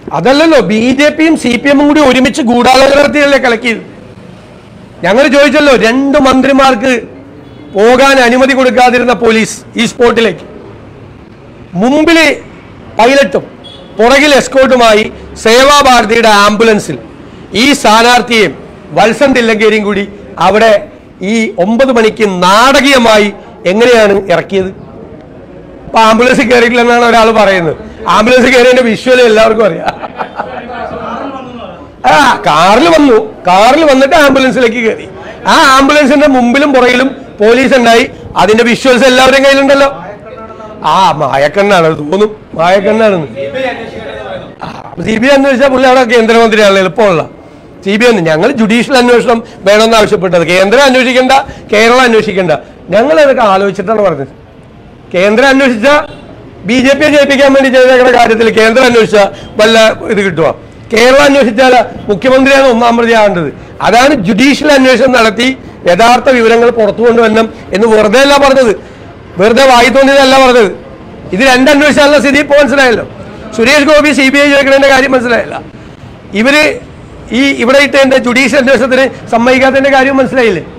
അതല്ലല്ലോ, BJPയും CPM കൂടി ഒരുമിച്ച് ഗൂഢാലോചനത്തിലല്ലേ കളക്കിയത്. ഞങ്ങൾ ചോദിച്ചല്ലോ, 2 മന്ത്രിമാർക്ക് പോകാൻ അനുമതി കൊടുക്കാതിരുന്ന പോലീസ് ഈ സ്പോട്ടിലേക്ക്, മുമ്പിൽ പൈലറ്റും പുറകിൽ എസ്കോർട്ടുമായി സേവാഭാരതിയുടെ ആംബുലൻസിൽ ഈ സ്ഥാനാർത്ഥിയെയും വത്സൻ തില്ലങ്കേരിയും കൂടി അവിടെ ഈ 9 മണിക്ക് നാടകീയമായി എങ്ങനെയാണ് ഇറക്കിയത്? അപ്പൊ ആംബുലൻസിൽ കയറിയിട്ടില്ലെന്നാണ് ഒരാൾ പറയുന്നത്. ആംബുലൻസിൽ കയറിയതിന്റെ വിഷ്വൽ എല്ലാവർക്കും അറിയാം. കാറിൽ വന്നിട്ട് ആംബുലൻസിലേക്ക് കയറി. ആ ആംബുലൻസിന്റെ മുമ്പിലും പുറകിലും പോലീസ് ഉണ്ടായി. അതിന്റെ വിഷ്വൽസ് എല്ലാവരുടെയും കയ്യിലുണ്ടല്ലോ. മായക്കണ്ണാണ് തോന്നും, മായക്കണ്ണാണെന്ന്. CBI അന്വേഷിച്ചാൽ പുള്ളി അവിടെ കേന്ദ്രമന്ത്രിയാണ്, എളുപ്പമുള്ള. CBI ഞങ്ങൾ ജുഡീഷ്യൽ അന്വേഷണം വേണമെന്ന് ആവശ്യപ്പെട്ടത്. കേന്ദ്രം അന്വേഷിക്കേണ്ട, കേരളം അന്വേഷിക്കേണ്ട. ഞങ്ങൾ അതൊക്കെ ആലോചിച്ചിട്ടാണ് പറഞ്ഞത്. കേന്ദ്രം അന്വേഷിച്ച BJP ജയിപ്പിക്കാൻ വേണ്ടി ചെയ്ത കാര്യത്തിൽ കേന്ദ്രം അന്വേഷിച്ച വല്ല ഇത് കിട്ടുക? കേരളം അന്വേഷിച്ചാൽ മുഖ്യമന്ത്രിയാണ് 1-ാം പ്രതി ആകേണ്ടത്. അതാണ് ജുഡീഷ്യൽ അന്വേഷണം നടത്തി യഥാർത്ഥ വിവരങ്ങൾ പുറത്തു കൊണ്ടുവരണം എന്ന് വെറുതെ അല്ല പറഞ്ഞത്, വെറുതെ വായി തോന്നിയതല്ല പറഞ്ഞത്. ഇത് 2 അന്വേഷിച്ചാലുള്ള സ്ഥിതി ഇപ്പോൾ മനസ്സിലായല്ലോ. സുരേഷ് ഗോപി CBI ചോദിക്കുന്നതിന്റെ കാര്യം മനസ്സിലായില്ല. ഇവര് ഇവിടെ ഇട്ടതിന്റെ ജുഡീഷ്യൽ അന്വേഷണത്തിന് സമ്മതിക്കാത്തതിന്റെ കാര്യം മനസ്സിലായില്ലേ?